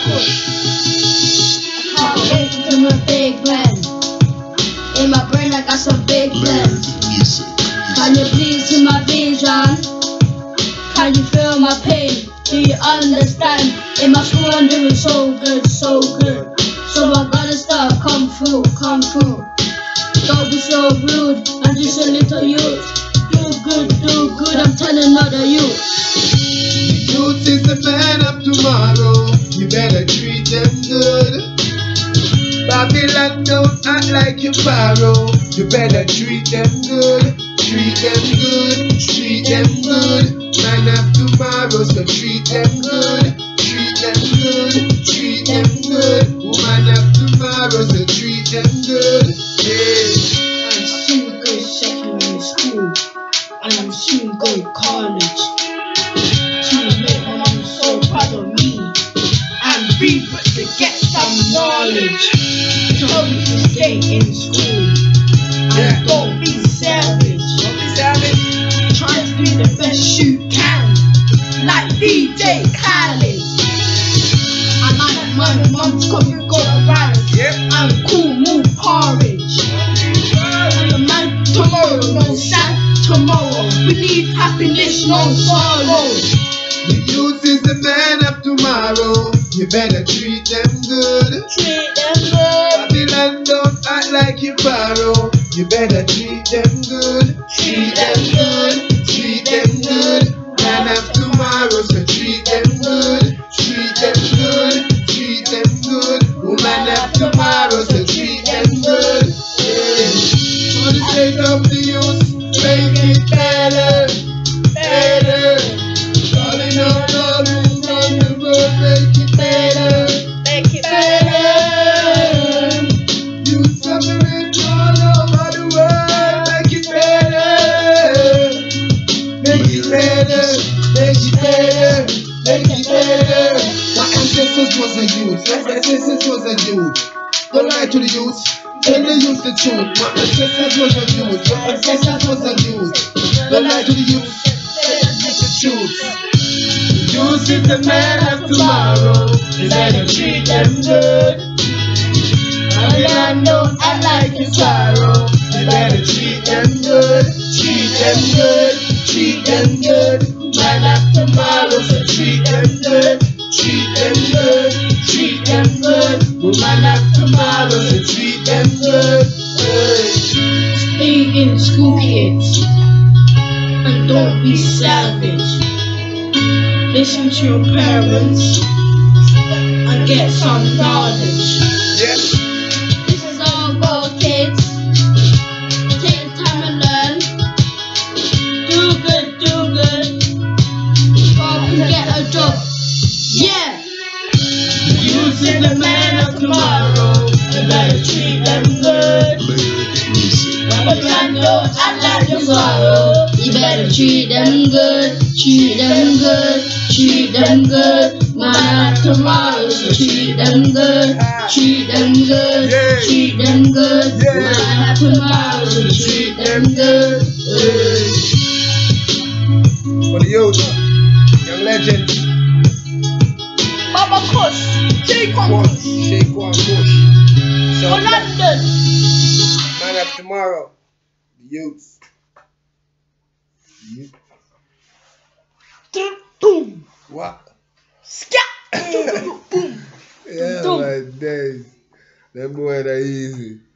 I can't wait to my big plan. In my brain I got some big plans. Can you please see my vision? Can you feel my pain? Do you understand? In my school I'm doing so good, so good. So I gotta start, come through, come through. Don't be so rude, I'm just a little youth. Do good, I'm telling other youth. Youth is the man of tomorrow, you better treat them good. Babylon don't act like you borrow, you better treat them good. Treat them good, treat them good. Man of tomorrow, so treat them good. Treat them good, treat them good. Woman of tomorrow, so treat them good. Yeah. I'm soon go to secondary school, and I'm soon go to college. To make my mom so proud of me, and be but to get some knowledge. Told me to stay in school, and don't be savage. Don't be savage. Try to be the best you can, like DJ Khaled. I like my mum's coffee got a rise. Yep. I'm cool, move porridge. I'm the man tomorrow, no sad tomorrow. We need happiness, no sorrow. The youth is the man of tomorrow, you better treat them good. Treat them good, Babylon don't act like you borrow, you better treat them good. Treat them good, treat them good. Man of tomorrow, so treat them good. Treat them good, treat them good. Woman of tomorrow, so treat them good. Yeah. For the sake of the youth, make it better, better. Calling out all who's on the road, make it better, make it better. you suffering all over the world, make it better. Make it better, make it better, make it better. My ancestors was a youth, my ancestors was a youth. Don't lie to the youth, tell the youth the truth. My ancestors was a youth, my ancestors was a youth. Don't lie to the youth, tell the youth the truth. Youth is the man of tomorrow, you better treat them good. Babylon don't act like you sorrow, you better treat them good. Treat them good, treat them good. Man of tomorrow, so treat them good. Treat them good, treat them good. Woman of tomorrow, so treat them good. Stay in school, kids, and don't be savage. Listen to your parents and get some knowledge. Yeah. This is all about kids. Take the time and learn. Do good, so I can get a job. Yeah. Youth is the man of tomorrow, you better treat them good. Babylon don't act like you sorrow, You better treat them good, treat them good, treat them good. Man of tomorrow, so treat them good, treat them good, treat them good. Man of tomorrow, so treat them good. For the youth, young legend, Baba Kush, J-Con Kush, Shaquan Kush, for London. man of tomorrow, the youth. Boom, What? scat, boom, boom. Yeah, Boom. my days. Them boys are easy.